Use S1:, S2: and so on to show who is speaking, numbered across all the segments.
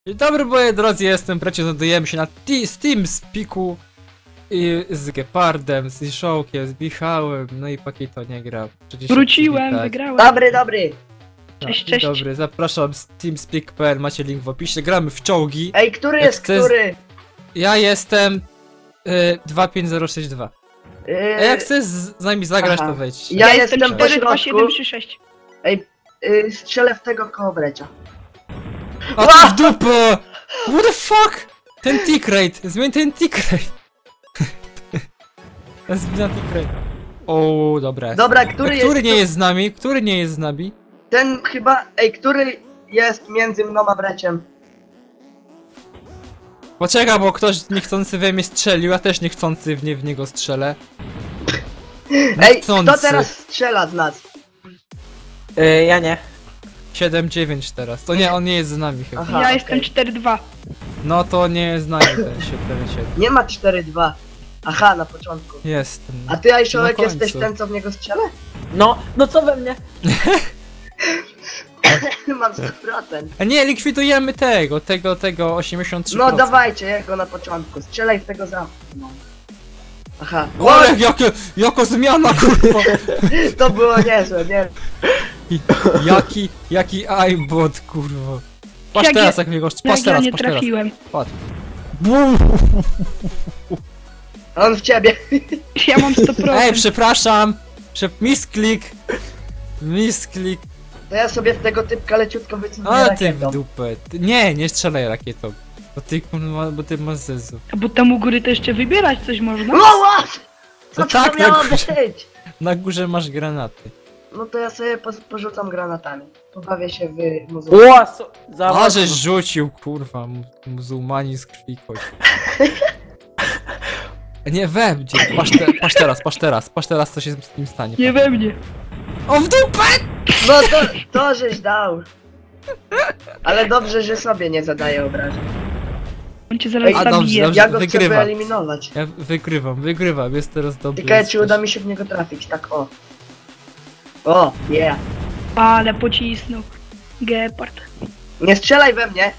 S1: Dzień dobry, moi drodzy, jestem bracie, znajdujemy się na TeamSpeaku i z Gepardem, z Iszołkiem, z Michałem, no i Pakito nie gra.
S2: Wróciłem, wygrałem.
S3: Dobry.
S2: Cześć,
S1: Dzień
S2: cześć.
S1: dobry, zapraszam z teamspeak.pl, macie link w opisie, gramy w czołgi.
S3: Ej, który
S1: Jak
S3: jest
S1: chcesz-
S3: który?
S1: Ja jestem 25062. A jak chcesz z nami zagrać,
S3: Aha.
S1: to wejdź.
S3: Ja jestem po
S2: 42736.
S3: Strzelę w tego koło Brecia.
S1: A ty w dupę! What the fuck? Ten tick rate, zmień ten tick rate. Zmień na tick rate. O, dobra.
S3: Dobra, który jest?
S1: Który nie jest z nami? Który nie jest z nami?
S3: Ten chyba... Ej, który jest między mną a Breciem?
S1: Poczekaj, bo ktoś niechcący we mnie strzelił, ja też niechcący w niego strzelę.
S3: Ej,
S1: Niechcący.
S3: kto teraz strzela z nas?
S4: Ja nie.
S1: 7-9 teraz. To nie, on nie jest z nami chyba.
S3: Aha,
S2: Ja jestem
S3: okej.
S2: 4-2.
S1: No to nie jest z nami ten 7-7.
S3: Nie ma 4-2. Aha, na początku.
S1: Jest.
S3: A ty, Ajszołek,
S1: Na
S3: jesteś
S1: końcu.
S3: ten, co w niego strzela?
S4: No co we mnie?
S3: Mam 100%.
S1: A nie, likwidujemy tego 83%.
S3: No dawajcie, jego na początku. Strzelaj w tego za... No. Aha.
S1: Ole, jaka zmiana, kurwa!
S3: To było niezłe, nie?
S1: Jaki aimbot, kurwa. Patrz
S2: Jak
S1: teraz,
S2: ja-
S1: jak mnie go...
S2: Jak
S1: Patrz
S2: ja
S1: teraz,
S2: nie
S1: patrz teraz.
S2: trafiłem.
S1: Patrz. Bum.
S3: On w ciebie.
S2: Ja mam 100%.
S1: Ej, przepraszam! Misklik! Misklik!
S3: To ja sobie w tego typka leciutko wycofam
S1: A ty w
S3: rakietą.
S1: dupę. Nie strzelaj rakietą. Bo ty masz zezu.
S2: Bo tam u góry to jeszcze wybierać coś można.
S3: No what? Co
S1: No
S3: to
S1: tak,
S3: miało
S1: na
S3: być?
S1: Na górze masz granaty.
S3: No to ja sobie porzucam granatami. Pobawię się w muzeum.
S4: Ła, za
S1: A
S4: mocno.
S1: żeś rzucił, kurwa, muzułmani z krwi kość. Nie we mnie. Patrz teraz, co się z tym stanie.
S2: Nie we mnie.
S1: O, w dupę!
S3: No to żeś dał. Ale dobrze, że sobie nie zadaje obrażeń.
S2: On cię zaraz
S3: Ej,
S1: A dobrze,
S2: zabije.
S1: dobrze.
S3: Ja go chcę
S1: wygrywa.
S3: wyeliminować.
S1: Ja wygrywam, jest teraz dobry.
S3: Ciekawe, czy
S1: jesteś.
S3: uda mi się w niego trafić, tak o. O, yeah.
S2: Ale pocisnął. Gepard.
S3: Nie strzelaj we mnie.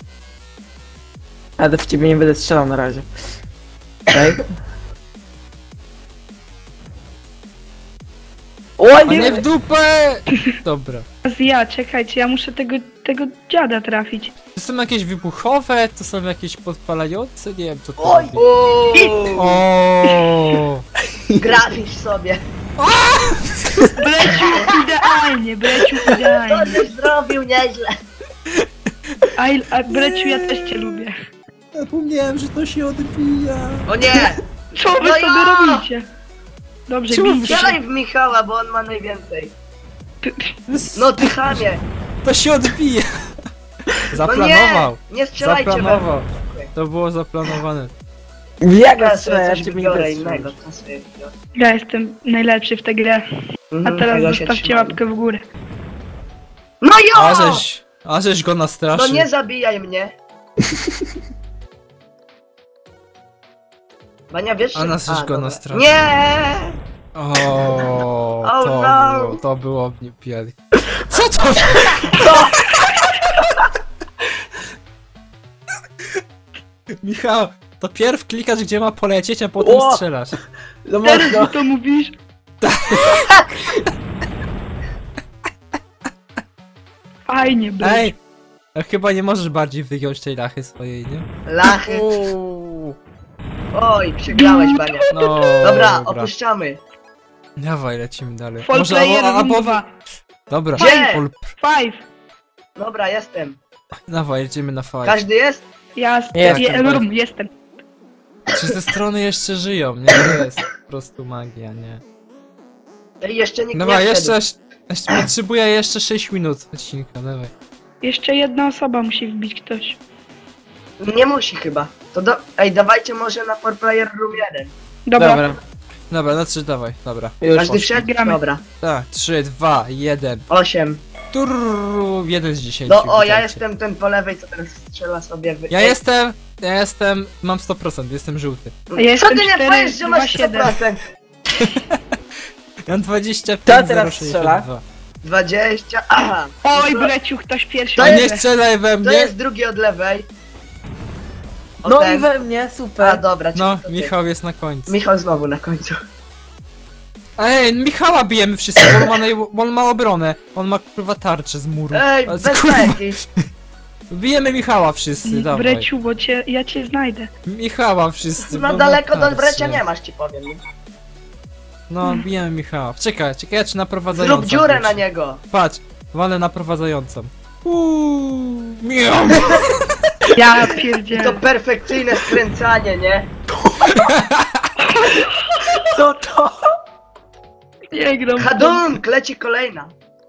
S4: Ale w ciebie nie będę strzelał na razie. Ej. O
S1: A
S4: nie!
S1: nie w dupę! Dobra.
S2: Teraz ja, czekajcie, ja muszę tego dziada trafić.
S1: To są jakieś wybuchowe, to są jakieś podpalające, nie wiem co to
S3: Oj!
S1: robi.
S3: O,
S1: O.
S3: grafisz sobie.
S2: Breciu idealnie, Breciu
S3: To
S2: idealnie.
S3: żeś zrobił nieźle.
S2: A Breciu, ja też cię lubię.
S1: Zapomniałem, że to się odbija.
S3: O nie!
S2: Co wy
S3: No
S2: sobie
S3: ja!
S2: robicie? Dobrze,
S1: Czemu
S2: bijcie się.
S3: Strzelaj w Michała, bo on ma najwięcej. No ty chamie.
S1: To się odbija.
S3: No
S1: Zaplanował.
S3: nie strzelajcie we mnie.
S1: Zaplanował. To było zaplanowane.
S4: Jak
S3: Ja
S4: ja strzelę,
S3: sobie
S4: ja
S3: coś
S4: w ciebie nie
S3: wybiorę
S4: będę
S3: innego.
S4: strzelał.
S3: Co sobie wybiorę.
S2: Ja jestem najlepszy w tę grę. A
S3: Mhm,
S2: teraz
S3: tego się
S2: zostawcie
S3: trzymam.
S2: łapkę w górę.
S3: No jo!
S1: A żeś go
S3: No
S1: nastraszył.
S3: nie zabijaj mnie. Bania, wiesz?
S1: A nas żeś go
S3: dobra.
S1: nastraszył.
S3: Nie!
S1: O,
S3: Oh no!
S1: to było niepiękne. Co to? Michał, to pierw klikasz gdzie ma polecieć, a potem
S4: O!
S1: strzelasz.
S4: No
S2: Teraz
S4: mocno.
S2: ty to mówisz? Fajnie, Breciu.
S1: Ej! A chyba nie możesz bardziej wygiąć tej lachy swojej, nie?
S3: Lachy.
S1: Uuu.
S3: Oj, przegrałeś, Bania.
S1: No,
S3: Dobra, opuszczamy.
S1: Dawaj, lecimy dalej.
S2: Fall player room 2.
S1: Dobra,
S3: Gdzie?
S1: Fall-
S2: 5.
S3: Dobra, jestem.
S1: dawaj, jedziemy na fajnie.
S3: Każdy jest?
S2: Ja
S4: Jestem,
S2: room, jestem.
S1: Czy te strony jeszcze żyją? Nie, to jest po prostu magia, nie?
S3: Ej, jeszcze nikt
S1: Dobra,
S3: nie
S1: jeszcze
S3: wszedł.
S1: potrzebuję jeszcze 6 minut odcinka, dawaj.
S2: Jeszcze jedna osoba musi wbić ktoś.
S3: Nie musi chyba. To Ej, dawajcie może na 4-player room 1.
S2: Dobra.
S1: Dobra, na 3 dawaj, dobra.
S4: Już
S3: Każdy
S4: poszło.
S3: wszedł?
S2: Gramy.
S3: Dobra.
S1: Tak, 3, 2, 1.
S3: 8.
S1: Turr, 1 z 10.
S3: No o, ja
S1: witajcie.
S3: jestem ten po lewej, co teraz strzela sobie w...
S1: Ja jestem, mam 100%, jestem żółty.
S2: Ja jestem
S3: Co ty nie
S2: 4,
S3: powiesz, że masz
S2: 2, 7.
S3: 100%?
S1: Ja mam 25,
S4: Kto teraz
S1: 0,62.
S3: 20. Aha!
S2: Oj,
S3: To-
S2: Breciu, ktoś pierwszy.
S3: To
S1: Nie
S3: jest-
S1: strzelaj we
S3: To
S1: mnie!
S3: jest drugi od lewej. O,
S4: No
S3: ten.
S4: i we mnie,
S3: A
S4: super.
S3: dobra,
S1: No,
S3: czyli to ty.
S1: Michał jest na końcu.
S3: Michał znowu na końcu.
S1: Ej, Michała bijemy wszyscy, bo on ma obronę. On ma kurwa tarczę z muru.
S3: Ej,
S1: Ale
S3: bez
S1: kurwa,
S3: beki.
S1: bijemy Michała wszyscy, dawaj.
S2: Breciu, bo ja cię znajdę.
S1: Michała wszyscy. bo
S3: No
S1: ma
S3: daleko do
S1: tarczę.
S3: Brecia nie masz, ci powiem.
S1: No, bijemy Michała. Czekaj, ja ci naprowadzającą.
S3: Zrób dziurę
S1: wrócę.
S3: na niego.
S1: Patrz, walę naprowadzającą. Miau.
S2: Ja
S3: I to
S2: pierdzielę.
S3: perfekcyjne skręcanie, nie?
S4: Co to?
S2: Nie gram.
S3: Hadunk, leci kolejna.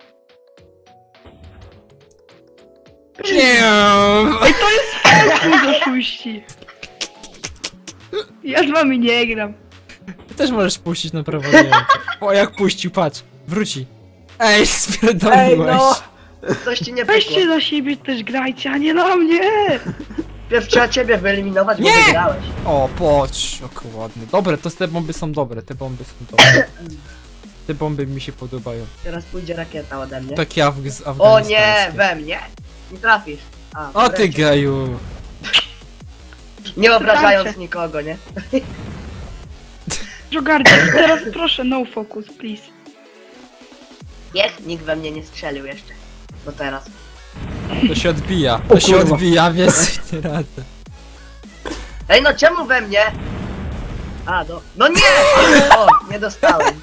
S1: Miau.
S2: Ej, to jest fajne do puści. Ja z wami nie gram.
S1: Ty też możesz puścić naprowadzającą. O, jak puścił, patrz. Wróci. Ej, spierdoliłeś.
S4: Ej, no.
S3: Coś ci nie pykło.
S2: Weźcie do siebie też grajcie, a nie na mnie.
S3: Pierw trzeba ciebie wyeliminować, bo
S1: Nie!
S3: wygrałeś.
S1: O, patrz, jak ładnie. Dobre, te bomby są dobre, te bomby są dobre. Te bomby mi się podobają.
S3: Teraz pójdzie rakieta ode mnie.
S1: Tak jak z
S3: O
S1: Afganistanu.
S3: nie, we mnie. Nie trafisz. A,
S1: O ty
S3: wreszcie.
S1: geju.
S3: Nie obrażając
S2: Trafię.
S3: nikogo, nie?
S2: Jogardzie, teraz proszę, no focus, please.
S3: Jest, nikt we mnie nie strzelił jeszcze. No teraz.
S1: To się odbija.
S4: O
S1: To się
S4: kurwa.
S1: odbija, więcej nie radzę.
S3: Ej, no czemu we mnie? A, no nie! O, nie dostałem.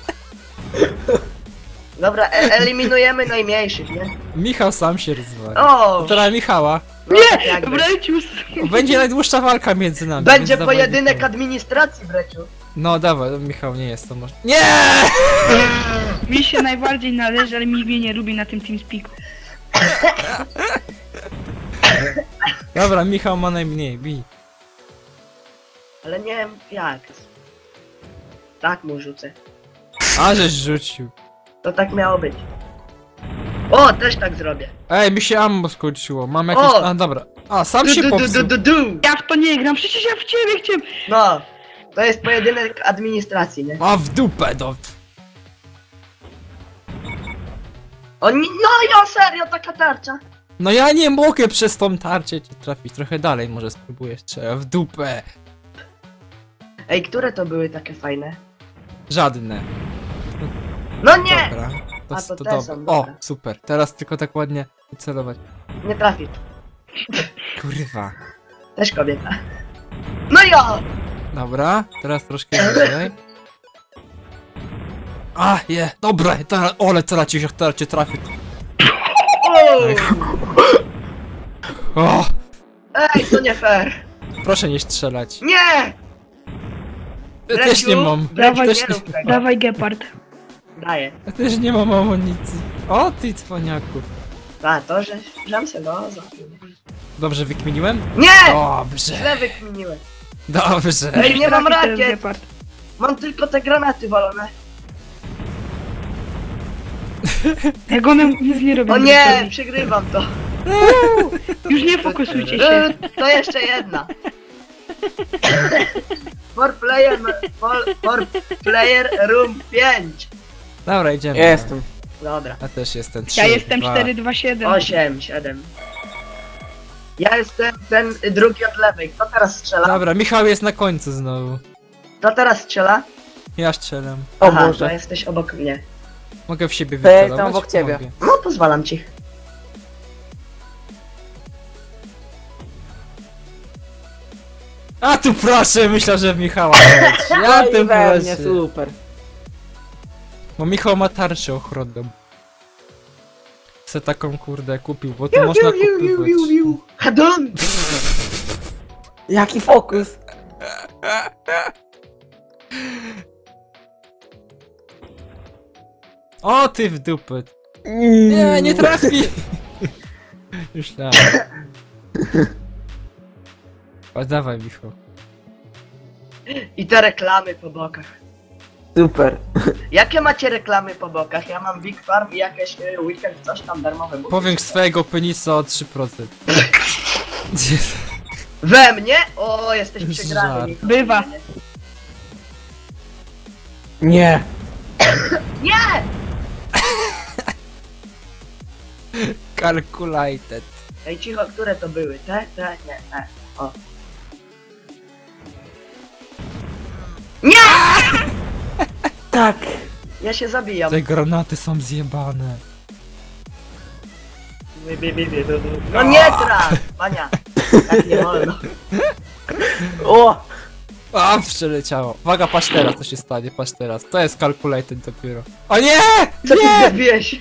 S3: Dobra, eliminujemy najmniejszych, nie?
S1: Michał sam się rozwali.
S3: O!
S1: Teraz Michała.
S3: No, tak
S2: Nie,
S3: jakby.
S2: Breciu.
S1: Będzie najdłuższa walka między nami.
S3: Będzie
S1: więc dawaj
S3: pojedynek
S1: Michała.
S3: administracji, Breciu.
S1: No dawaj, Michał nie jest to może. Nie!
S2: Mi się najbardziej należy, ale mi mnie nie lubi na tym TeamSpeaku.
S1: Dobra, Michał ma najmniej, bij.
S3: Ale nie wiem jak. Tak mu rzucę.
S1: A żeś rzucił.
S3: To tak miało być. O, też tak zrobię.
S1: Ej, mi się ammo skończyło. Mam jakieś.
S3: O!
S1: A dobra. A, sam się popsuł.
S3: Du.
S2: Ja w to nie gram, przecież ja w ciebie chciałem.
S3: No, to jest pojedynek administracji, nie?
S1: A w dupę, no.
S3: No ja serio, taka tarcza.
S1: No ja nie mogę przez tą tarczę cię trafić. Trochę dalej może spróbuję strzelać. W dupę.
S3: Ej, które to były takie fajne?
S1: Żadne.
S3: No nie!
S1: Dobra. To,
S3: A, to
S1: to
S3: te
S1: dobra.
S3: są,
S1: O,
S3: dobra.
S1: super. Teraz tylko tak ładnie celować.
S3: Nie trafi.
S1: Kurwa.
S3: Też kobieta. No ja!
S1: Dobra, teraz troszkę wyżej. A, je, dobra, teraz, ole, teraz cię trafię.
S3: O!
S1: O,
S3: Ej, to nie fair.
S1: proszę nie strzelać.
S3: Nie!
S1: Ja też nie mam.
S3: Breciu,
S1: Też
S3: nie
S1: nie,
S3: rób tego.
S2: Dawaj Gepard.
S3: Daję.
S1: ja też nie mam amunicji. O, ty cwaniaku.
S3: A, to, że żam se no,
S1: Dobrze wykminiłem?
S3: Nie!
S1: Dobrze,
S3: Źle wykminiłem.
S1: dobrze.
S3: Ej, nie mam
S2: Trafi teraz
S3: rakiet.
S2: Gepard.
S3: Mam tylko te granaty walone.
S2: Jak one nic nie robią.
S3: O nie, przegrywam to.
S2: Już nie fokusujcie się.
S3: To jeszcze jedna. For player room 5.
S1: Dobra, idziemy.
S4: Ja jestem.
S3: Dobra.
S1: Ja też jestem. 3,
S2: Ja jestem
S1: 2.
S2: 427.
S3: 8, 7. Ja jestem ten drugi od lewej. Kto teraz strzela?
S1: Dobra, Michał jest na końcu znowu.
S3: Kto teraz strzela?
S1: Ja strzelam.
S4: O
S3: Aha, to
S4: Boże.
S3: jesteś obok mnie.
S1: Mogę w siebie
S4: To ja
S1: wycelować?
S4: jestem obok ciebie.
S1: Mogę.
S3: No, pozwalam ci.
S1: A tu proszę, myślę, że w Michała leci. Ja
S4: No i
S1: tym
S4: we mnie,
S1: proszę.
S4: super.
S1: Bo Michał ma tarczę ochronną. Se taką kurde kupił, bo tu można kupować.
S3: Hadon!
S4: Jaki fokus.
S1: O ty w dupę. Nie, nie trafi! Myślałem. O, dawaj Michał.
S3: I te reklamy po bokach.
S4: Super.
S3: Jakie macie reklamy po bokach? Ja mam Big Farm i jakieś weekend coś tam darmowe. buty.
S1: Powiększ swojego penisa o 3%.
S3: We mnie? O, jesteś
S1: Żart.
S3: przegrany. Michał.
S2: Bywa.
S4: Nie.
S3: Nie!
S1: Calculated.
S3: Ej, cicho, które to były? Te? Nie, te. O. Nie!
S4: Tak.
S3: Ja się zabijam.
S1: Te granaty są zjebane.
S3: No nie traf! Pania. Tak nie wolno.
S4: O!
S1: A, przeleciało. Uwaga, patrz teraz, co się stanie, patrz teraz. To jest calculated dopiero. O nie!
S3: Co ty
S1: Nie!
S3: zrobiłeś?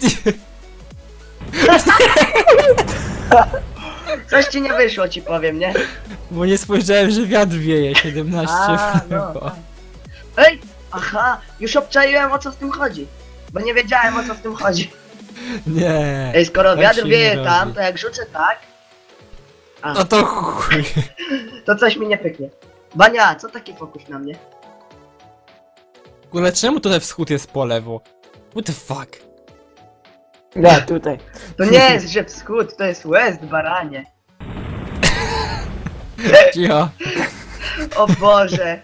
S3: Coś ci nie wyszło, ci powiem, nie?
S1: Bo nie spojrzałem, że wiatr wieje 17
S3: A, no,
S1: chyba.
S3: tak. Ej! Aha! Już obczaiłem, o co w tym chodzi. Bo nie wiedziałem, o co w tym chodzi.
S1: Nie.
S3: Ej, skoro
S1: tak
S3: wiatr
S1: się nie
S3: wieje
S1: robi.
S3: tam, to jak rzucę tak,
S1: No to chuj.
S3: to coś mi nie pyknie. Bania, co taki fokus na mnie?
S1: W ogóle czemu tutaj wschód jest po lewo? What the fuck?
S4: Ja, tutaj.
S3: To nie jest, że wschód, to jest west, baranie.
S1: Cicho.
S3: O Boże.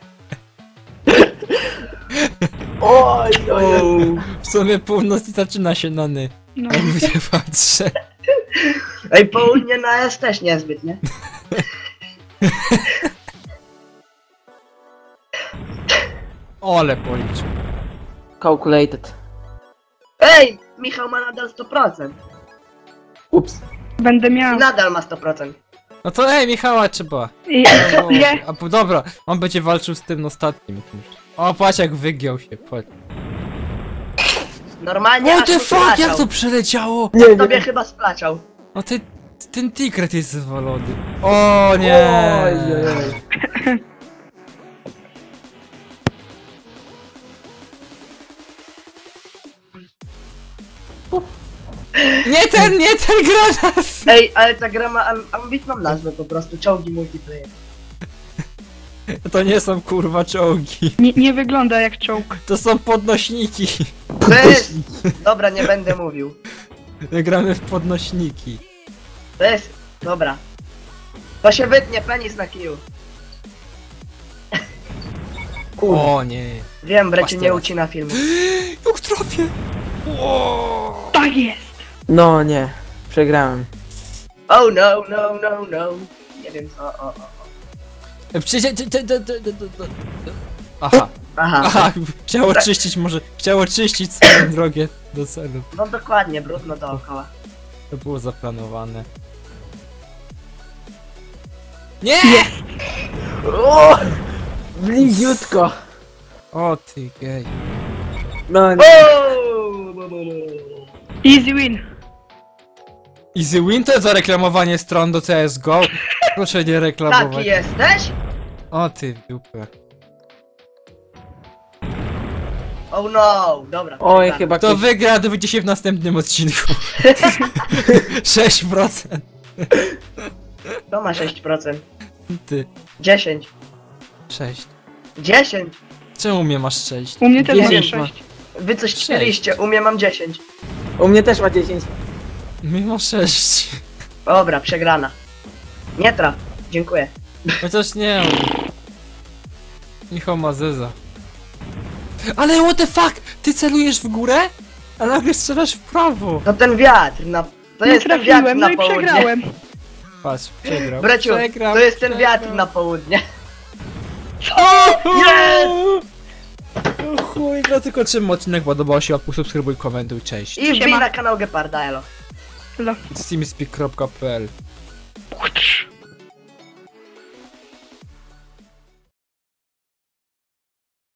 S4: Oj, oj, oj.
S1: W sumie północ zaczyna się na ny.
S2: No.
S1: Jak się patrzę.
S3: Ej, południe na S też niezbyt, nie?
S1: Ole policzył.
S4: Calculated.
S3: Ej! Michał ma nadal 100%.
S4: Ups.
S2: Będę
S3: I
S2: miał.
S3: nadal ma 100%.
S1: No to Michała trzeba.
S2: Co? Nie.
S1: Dobra, on będzie walczył z tym ostatnim. O, patrz jak wygiął się, patrz.
S3: Normalnie
S1: What
S3: aż
S1: the
S3: mu
S1: fuck, jak
S3: splaczał.
S1: to przeleciało?
S4: Nie,
S3: Tobie
S4: nie.
S3: chyba splaczał.
S1: No ten tikret jest zwalony. O nie!
S4: Oj, oj, oj.
S1: Nie ten granat!
S3: Ej, ale ta gra ma ambitną nazwę po prostu, czołgi multiplayer.
S1: To nie są kurwa czołgi.
S2: Nie wygląda jak czołg.
S1: To są podnośniki.
S3: To jest... Dobra, nie będę mówił.
S1: My gramy w podnośniki.
S3: To jest... Dobra. To się wytnie, penis na kiju.
S1: O nie.
S3: Wiem,
S1: Patrz
S3: bracie, nie
S1: teraz.
S3: ucina filmu.
S1: Jak trafię! O!
S2: Tak jest.
S4: No nie. Przegrałem.
S3: Oh no, no, no, no. Nie wiem co, o.
S1: Aha,
S3: Aha.
S1: aha, chciało czyścić swoją drogę do celu.
S3: No dokładnie, brudno dookoła.
S1: To było zaplanowane. Nie!
S4: O! Bliziutko.
S1: O ty gej.
S4: No nie.
S2: Easy win.
S1: Easy win to za reklamowanie stron do CSGO. Proszę nie
S3: Taki
S1: reklamować.
S3: jesteś?
S1: O ty w dupę.
S3: Oh no, dobra.
S4: Oj,
S3: przegrałem.
S4: chyba
S1: To
S4: ktoś...
S1: wygra, dowiecie się w następnym odcinku. 6%.
S3: To ma 6%.
S1: Ty.
S3: 10.
S1: 6.
S3: 10.
S1: Czemu mnie masz 6?
S2: U mnie też ma
S4: 10 ma.
S2: 6.
S3: Wy coś
S1: Sześć.
S3: chcieliście, u mnie mam 10.
S4: U mnie też ma 10.
S1: Mnie ma 6.
S3: Dobra, przegrana. Nie traf. Dziękuję.
S1: Chociaż nie. Michał ma zeza. Ale what the fuck? Ty celujesz w górę? A nagle strzelasz w prawo.
S3: To ten wiatr na... To
S2: Nie
S3: jest ten wiatr
S2: trafiłem,
S3: na
S2: no i
S3: południe.
S2: przegrałem.
S1: Patrz, przegrał.
S3: Braciu,
S1: Przegrał,
S3: to jest ten
S1: przegrał.
S3: wiatr na południe.
S1: Nie! O chuj, no tylko czym odcinek podobał się, łapku, subskrybuj, komentuj, cześć.
S2: Siema.
S3: I wbij na kanał Geparda, elo.
S2: Lo.
S1: Steamspeak.pl